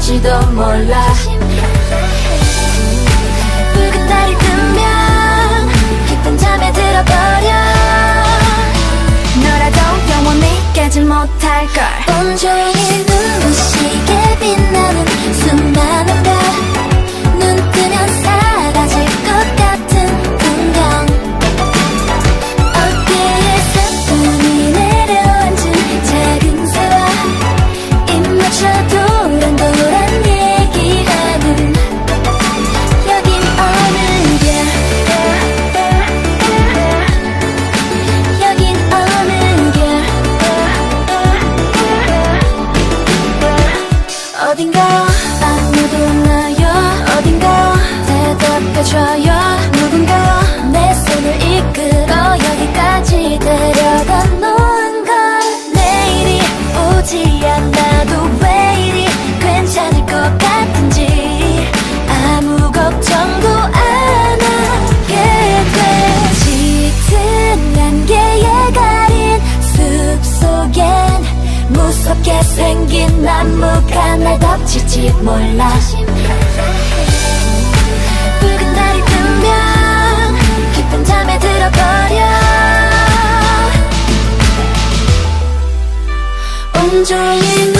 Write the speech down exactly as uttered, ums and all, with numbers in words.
될지도 몰라. 붉은 달이 뜨면 깊은 잠에 들어버려. 너라도 영원히 깨지 못할걸. 온종일 눈부시게 빛나는 수많은 별, 눈 뜨면 사라질 것 같은 풍경. 어깨에 사뿐히 내려앉은 작은 새와 입 맞춰 도란도란 얘기하는 여긴 어느 별, 여긴 어느 별. 어딘가요? 아무도 없나요? 어딘가요? 대답해줘요. 누군가요? 내 손을 이끌어 여기까지 데려다 놓은 걸. 내일이 오지 않아도 왜 이리 괜찮을 것 같은지 아무 걱정도 안 하게 돼. 짙은 안개에 가린 숲속엔 무섭게 생긴 나무가 날 덮칠지 몰라. 붉은 달이 뜨면 깊은 잠에 들어버려. 온종일